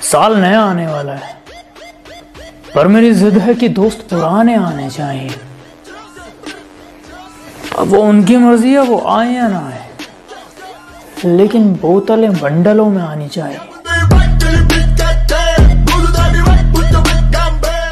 साल नया आने वाला है, पर मेरी जिद है कि दोस्त पुराने आने चाहिए। अब वो उनकी मर्जी है, वो आए या ना आए, लेकिन बोतलें बंडलों में आनी चाहिए।